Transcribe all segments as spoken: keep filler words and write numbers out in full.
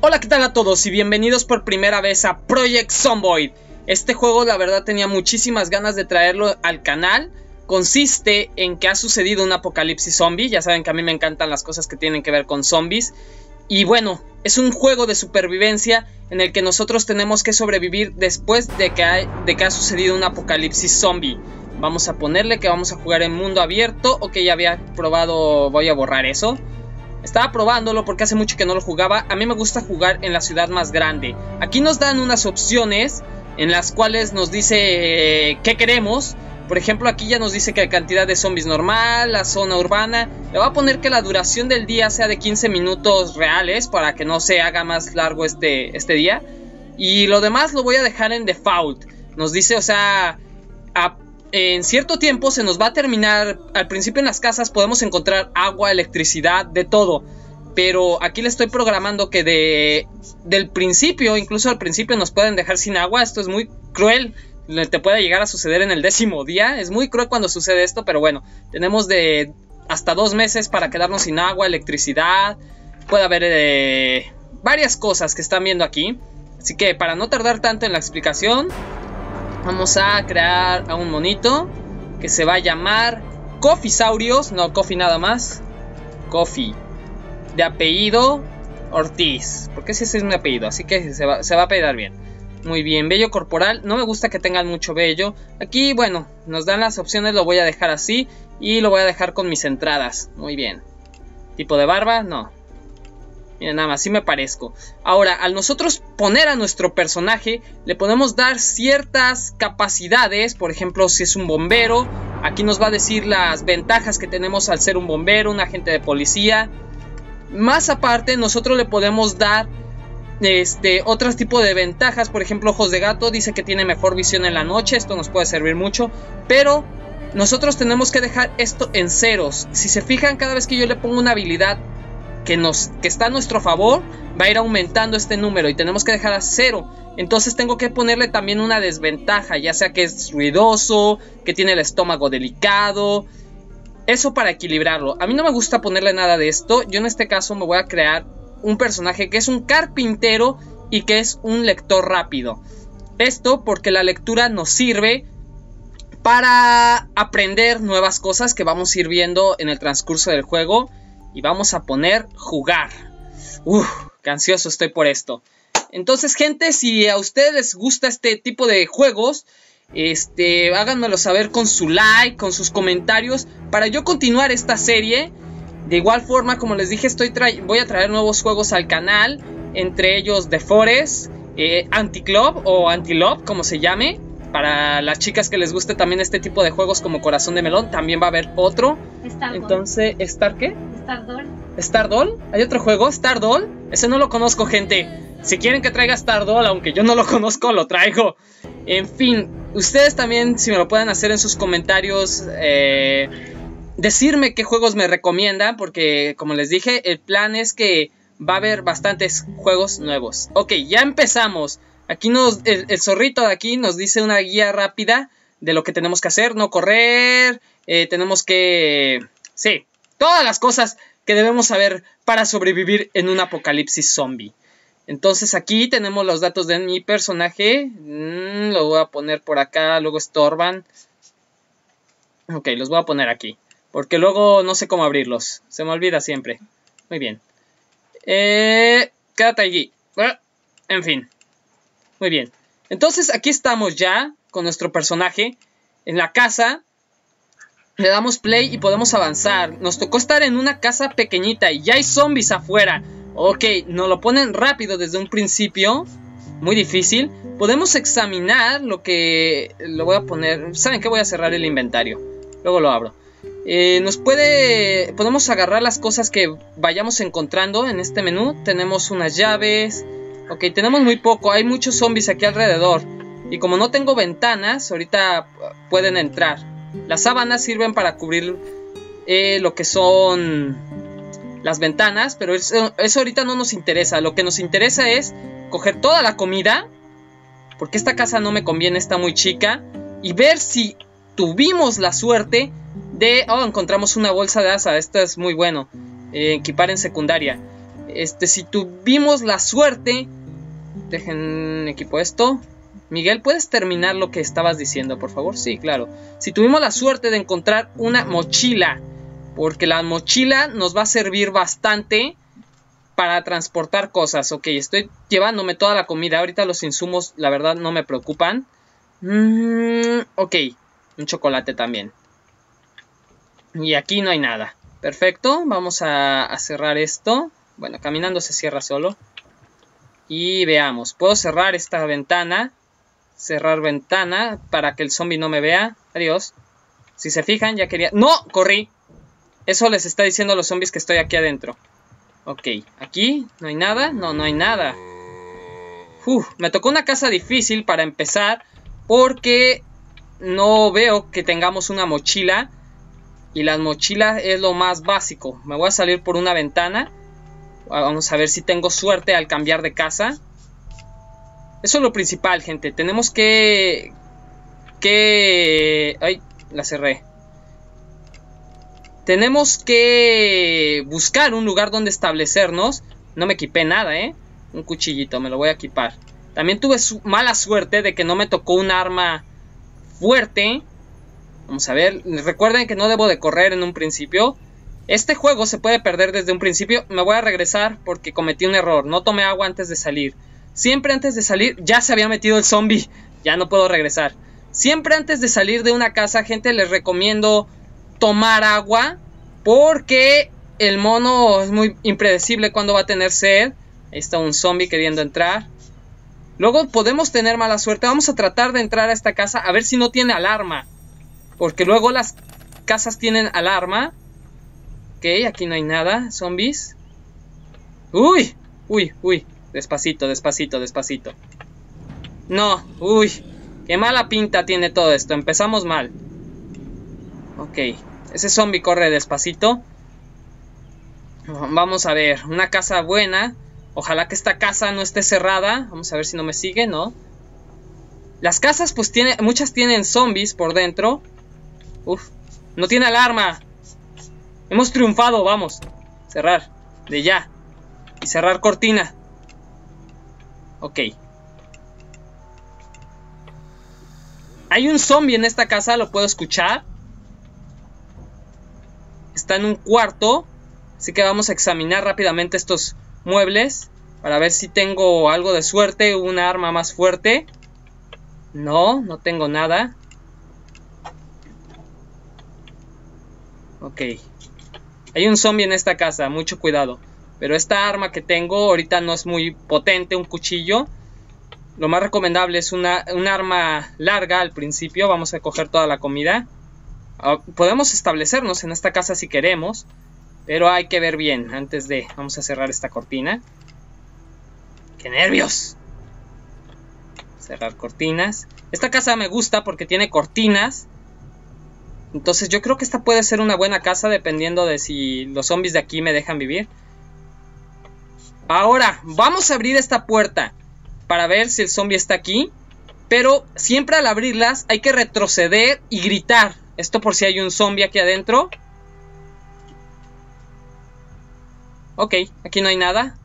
Hola, ¿qué tal a todos? Y bienvenidos por primera vez a Project Zomboid. Este juego la verdad tenía muchísimas ganas de traerlo al canal. Consiste en que ha sucedido un apocalipsis zombie. Ya saben que a mí me encantan las cosas que tienen que ver con zombies. Y bueno, es un juego de supervivencia en el que nosotros tenemos que sobrevivir después de que, hay, de que ha sucedido un apocalipsis zombie. Vamos a ponerle que vamos a jugar en mundo abierto. Ok, ya había probado, voy a borrar eso. Estaba probándolo porque hace mucho que no lo jugaba. A mí me gusta jugar en la ciudad más grande. Aquí nos dan unas opciones en las cuales nos dice eh, qué queremos. Por ejemplo, aquí ya nos dice que la cantidad de zombies normal, la zona urbana. Le voy a poner que la duración del día sea de quince minutos reales para que no se haga más largo este, este día. Y lo demás lo voy a dejar en default. Nos dice, o sea, a en cierto tiempo se nos va a terminar. Al principio en las casas podemos encontrar agua, electricidad, de todo. Pero aquí le estoy programando que de del principio, incluso al principio nos pueden dejar sin agua. Esto es muy cruel. Te puede llegar a suceder en el décimo día. Es muy cruel cuando sucede esto, pero bueno. Tenemos de hasta dos meses para quedarnos sin agua, electricidad. Puede haber eh, varias cosas que están viendo aquí. Así que para no tardar tanto en la explicación, vamos a crear a un monito que se va a llamar Cofisaurios. No, Coffee nada más. Coffee. De apellido Ortiz. Porque ese es mi apellido, así que se va, se va a apellidar bien. Muy bien, vello corporal. No me gusta que tengan mucho vello. Aquí, bueno, nos dan las opciones. Lo voy a dejar así. Y lo voy a dejar con mis entradas. Muy bien. ¿Tipo de barba? No. Miren, nada más, así me parezco. Ahora, al nosotros poner a nuestro personaje, le podemos dar ciertas capacidades. Por ejemplo, si es un bombero, aquí nos va a decir las ventajas que tenemos al ser un bombero, un agente de policía. Más aparte, nosotros le podemos dar este, otros tipos de ventajas. Por ejemplo, ojos de gato, dice que tiene mejor visión en la noche. Esto nos puede servir mucho. Pero nosotros tenemos que dejar esto en ceros. Si se fijan, cada vez que yo le pongo una habilidad Que, nos, que está a nuestro favor, va a ir aumentando este número y tenemos que dejar a cero. Entonces tengo que ponerle también una desventaja, ya sea que es ruidoso, que tiene el estómago delicado. Eso para equilibrarlo. A mí no me gusta ponerle nada de esto. Yo en este caso me voy a crear un personaje que es un carpintero y que es un lector rápido. Esto porque la lectura nos sirve para aprender nuevas cosas que vamos a ir viendo en el transcurso del juego. Y vamos a poner jugar. Uf, qué ansioso estoy por esto. Entonces, gente, si a ustedes les gusta este tipo de juegos, este, háganmelo saber con su like, con sus comentarios, para yo continuar esta serie. De igual forma, como les dije, estoy voy a traer nuevos juegos al canal. Entre ellos The Forest, eh, Anti-Club o Anti-Love, como se llame. Para las chicas que les guste también este tipo de juegos como Corazón de Melón, también va a haber otro. Stardoll. Entonces, ¿Star qué? Stardoll. ¿Stardoll? ¿Hay otro juego? ¿Stardoll? Ese no lo conozco, gente. Si quieren que traiga Stardoll, aunque yo no lo conozco, lo traigo. En fin, ustedes también, si me lo pueden hacer en sus comentarios, eh, decirme qué juegos me recomiendan, porque como les dije, el plan es que va a haber bastantes juegos nuevos. Ok, ya empezamos. Aquí nos, el, el zorrito de aquí nos dice una guía rápida de lo que tenemos que hacer. No correr, eh, tenemos que... Sí, todas las cosas que debemos saber para sobrevivir en un apocalipsis zombie. Entonces aquí tenemos los datos de mi personaje. Mm, lo voy a poner por acá, luego estorban. Ok, los voy a poner aquí, porque luego no sé cómo abrirlos. Se me olvida siempre. Muy bien. Eh, quédate allí. En fin. Muy bien, entonces aquí estamos ya con nuestro personaje en la casa. Le damos play y podemos avanzar. Nos tocó estar en una casa pequeñita y ya hay zombies afuera. Ok, nos lo ponen rápido desde un principio. Muy difícil. Podemos examinar lo que... Lo voy a poner... ¿Saben qué? Voy a cerrar el inventario. Luego lo abro. Eh, nos puede... Podemos agarrar las cosas que vayamos encontrando en este menú. Tenemos unas llaves... Ok, tenemos muy poco, hay muchos zombies aquí alrededor. Y como no tengo ventanas, ahorita pueden entrar. Las sábanas sirven para cubrir eh, lo que son las ventanas, pero eso, eso ahorita no nos interesa. Lo que nos interesa es coger toda la comida, porque esta casa no me conviene, está muy chica. Y ver si tuvimos la suerte de... Oh, encontramos una bolsa de asa, esto es muy bueno. eh, Equipar en secundaria. Este, si tuvimos la suerte... Dejen equipo esto. Miguel, ¿puedes terminar lo que estabas diciendo, por favor? Sí, claro. Si tuvimos la suerte de encontrar una mochila, porque la mochila nos va a servir bastante para transportar cosas. Ok, estoy llevándome toda la comida. Ahorita los insumos, la verdad, no me preocupan. Mm, ok, un chocolate también. Y aquí no hay nada. Perfecto, vamos a, a cerrar esto. Bueno, caminando se cierra solo. Y veamos, puedo cerrar esta ventana. Cerrar ventana para que el zombie no me vea. Adiós. Si se fijan, ya quería... ¡No! Corrí. Eso les está diciendo a los zombies que estoy aquí adentro. Ok, aquí no hay nada. No, no hay nada. Uf, me tocó una casa difícil para empezar, porque no veo que tengamos una mochila. Y las mochilas es lo más básico. Me voy a salir por una ventana. Vamos a ver si tengo suerte al cambiar de casa. Eso es lo principal, gente. Tenemos que... Que... Ay, la cerré. Tenemos que buscar un lugar donde establecernos. No me equipé nada, ¿eh? Un cuchillito, me lo voy a equipar. También tuve su mala suerte de que no me tocó un arma fuerte. Vamos a ver. Recuerden que no debo de correr en un principio. Este juego se puede perder desde un principio. Me voy a regresar porque cometí un error. No tomé agua antes de salir. Siempre antes de salir ya se había metido el zombie. Ya no puedo regresar. Siempre antes de salir de una casa, gente, les recomiendo tomar agua, porque el mono es muy impredecible cuando va a tener sed. Ahí está un zombie queriendo entrar. Luego podemos tener mala suerte. Vamos a tratar de entrar a esta casa a ver si no tiene alarma, porque luego las casas tienen alarma. Ok, aquí no hay nada. Zombies. Uy, uy, uy. Despacito, despacito, despacito. No, uy. Qué mala pinta tiene todo esto. Empezamos mal. Ok, ese zombie corre despacito. Vamos a ver, una casa buena. Ojalá que esta casa no esté cerrada. Vamos a ver si no me sigue, ¿no? Las casas pues tiene, muchas tienen zombies por dentro. Uf, no tiene alarma. Hemos triunfado, vamos. Cerrar, de ya. Y cerrar cortina. Ok. Hay un zombie en esta casa, lo puedo escuchar. Está en un cuarto. Así que vamos a examinar rápidamente estos muebles para ver si tengo algo de suerte, una arma más fuerte. No, no tengo nada. Ok. Hay un zombie en esta casa, mucho cuidado. Pero esta arma que tengo ahorita no es muy potente, un cuchillo. Lo más recomendable es una, un arma larga al principio. Vamos a coger toda la comida. Uh, podemos establecernos en esta casa si queremos, pero hay que ver bien antes de... Vamos a cerrar esta cortina. ¡Qué nervios! Cerrar cortinas. Esta casa me gusta porque tiene cortinas. Entonces yo creo que esta puede ser una buena casa, dependiendo de si los zombies de aquí me dejan vivir. Ahora, vamos a abrir esta puerta para ver si el zombie está aquí. Pero siempre al abrirlas hay que retroceder y gritar. Esto por si hay un zombie aquí adentro. Ok, aquí no hay nada.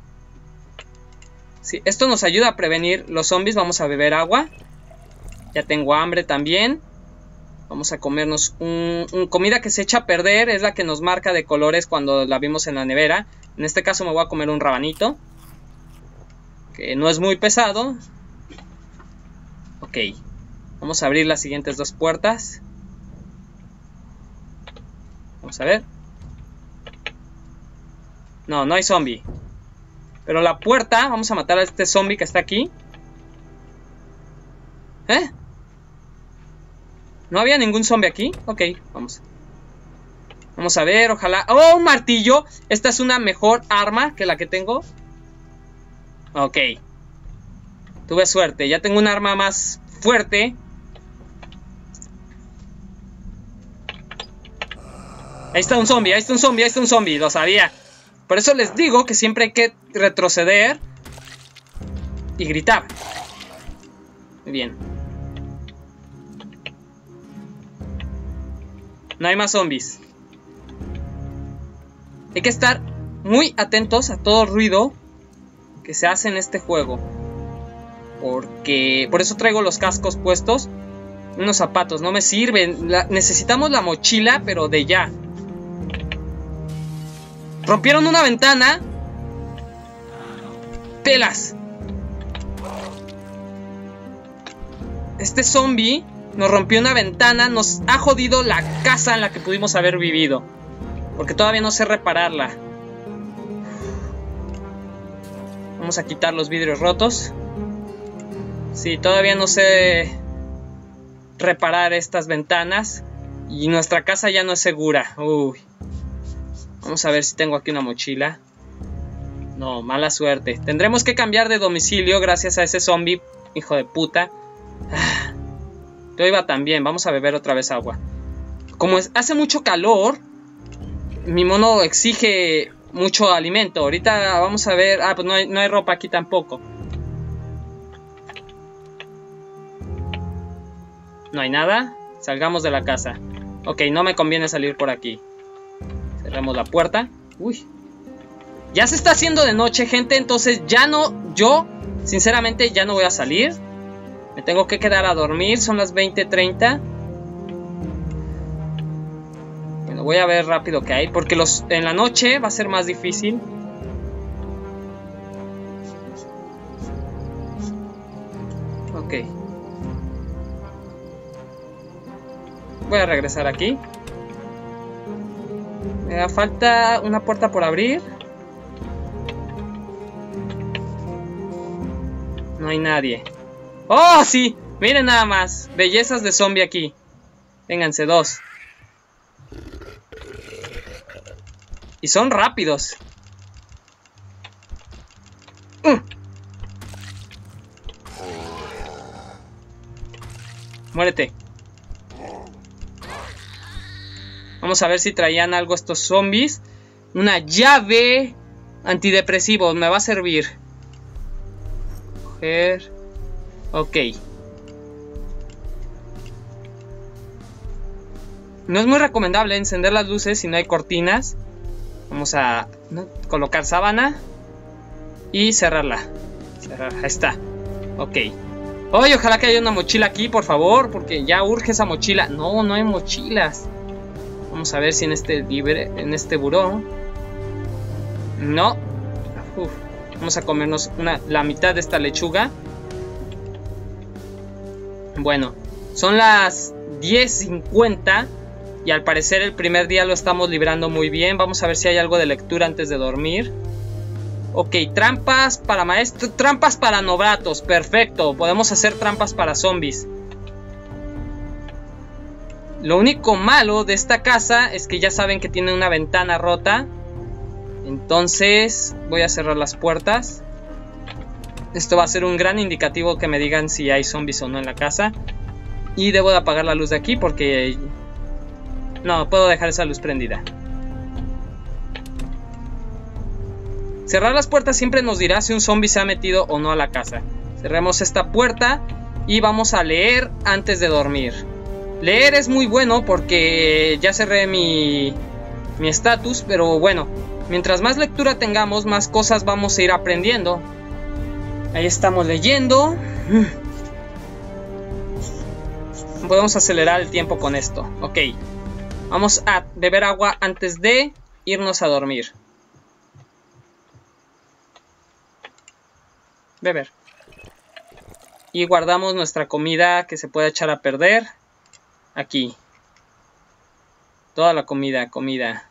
Sí, esto nos ayuda a prevenir los zombies. Vamos a beber agua. Ya tengo hambre también. Vamos a comernos un, un comida que se echa a perder. Es la que nos marca de colores cuando la vimos en la nevera. En este caso me voy a comer un rabanito, que no es muy pesado. Ok, vamos a abrir las siguientes dos puertas. Vamos a ver. No, no hay zombie. Pero la puerta, vamos a matar a este zombie que está aquí. ¿Eh? ¿No había ningún zombie aquí? Ok, vamos. Vamos a ver, ojalá... ¡Oh, un martillo! Esta es una mejor arma que la que tengo. Ok. Tuve suerte, ya tengo un arma más fuerte. Ahí está un zombie, ahí está un zombie, ahí está un zombie. Lo sabía. Por eso les digo que siempre hay que retroceder y gritar. Muy bien. No hay más zombies. Hay que estar muy atentos a todo ruido que se hace en este juego. Porque... Por eso traigo los cascos puestos. Unos zapatos, no me sirven. La, necesitamos la mochila, pero de ya. Rompieron una ventana. Pelas. Este zombie nos rompió una ventana. Nos ha jodido la casa en la que pudimos haber vivido. Porque todavía no sé repararla. Vamos a quitar los vidrios rotos. Sí, todavía no sé reparar estas ventanas. Y nuestra casa ya no es segura. Uy. Vamos a ver si tengo aquí una mochila. No, mala suerte. Tendremos que cambiar de domicilio gracias a ese zombie, hijo de puta. Ah, todo iba tan bien. Vamos a beber otra vez agua. Como es, hace mucho calor, mi mono exige mucho alimento. Ahorita vamos a ver... Ah, pues no hay, no hay ropa aquí tampoco. No hay nada. Salgamos de la casa. Ok, no me conviene salir por aquí. Cerremos la puerta. Uy. Ya se está haciendo de noche, gente. Entonces ya no... Yo, sinceramente, ya no voy a salir. Me tengo que quedar a dormir. Son las veinte treinta. Bueno, voy a ver rápido qué hay. Porque los, en la noche va a ser más difícil. Ok. Voy a regresar aquí. Me da falta una puerta por abrir. No hay nadie. ¡Oh, sí! Miren nada más. Bellezas de zombie aquí. Vénganse, dos. Y son rápidos. Uh. Muérete. Vamos a ver si traían algo estos zombies. Una llave antidepresivo. Me va a servir. Coger. Ok. No es muy recomendable encender las luces si no hay cortinas. Vamos a ¿no? colocar sábana. Y cerrarla. Cerrar. Ahí está. Ok. Oye, ojalá que haya una mochila aquí, por favor. Porque ya urge esa mochila. No, no hay mochilas. Vamos a ver si en este libre, en este buró. No. Uf. Vamos a comernos una, la mitad de esta lechuga. Bueno, son las diez cincuenta. Y al parecer el primer día lo estamos librando muy bien. Vamos a ver si hay algo de lectura antes de dormir. Ok, trampas para maestros. Trampas para novatos, perfecto. Podemos hacer trampas para zombies. Lo único malo de esta casa es que ya saben que tiene una ventana rota. Entonces voy a cerrar las puertas. Esto va a ser un gran indicativo que me digan si hay zombies o no en la casa. Y debo de apagar la luz de aquí porque... No, puedo dejar esa luz prendida. Cerrar las puertas siempre nos dirá si un zombie se ha metido o no a la casa. Cerremos esta puerta y vamos a leer antes de dormir. Leer es muy bueno porque ya cerré mi mi estatus, pero bueno, mientras más lectura tengamos, más cosas vamos a ir aprendiendo. Ahí estamos leyendo. Podemos acelerar el tiempo con esto. Ok, vamos a beber agua antes de irnos a dormir. Beber. Y guardamos nuestra comida que se puede echar a perder. Aquí. Toda la comida, comida.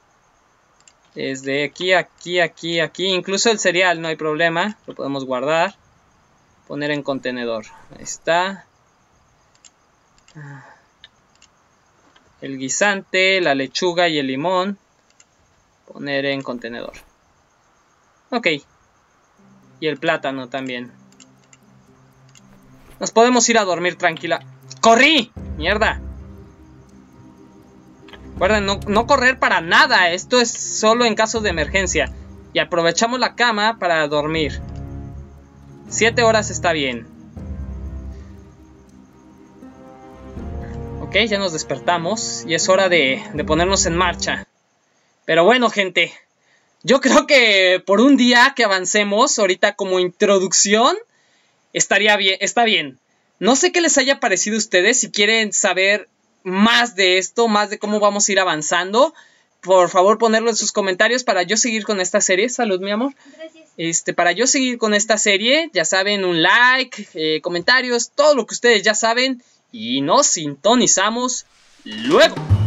Desde aquí, aquí, aquí, aquí. Incluso el cereal, no hay problema. Lo podemos guardar. Poner en contenedor. Ahí está. El guisante, la lechuga y el limón. Poner en contenedor. Ok. Y el plátano también. Nos podemos ir a dormir tranquila. ¡Corrí! ¡Mierda! Recuerden, no, no correr para nada. Esto es solo en caso de emergencia. Y aprovechamos la cama para dormir. Siete horas está bien. Ok, ya nos despertamos. Y es hora de, de ponernos en marcha. Pero bueno, gente. yo creo que por un día que avancemos, ahorita como introducción, estaría bien, está bien. No sé qué les haya parecido a ustedes, si quieren saber más de esto, más de cómo vamos a ir avanzando, por favor ponerlo en sus comentarios para yo seguir con esta serie. Salud, mi amor. Gracias. Este, para yo seguir con esta serie, ya saben, un like, eh, comentarios, todo lo que ustedes ya saben. Y nos sintonizamos luego.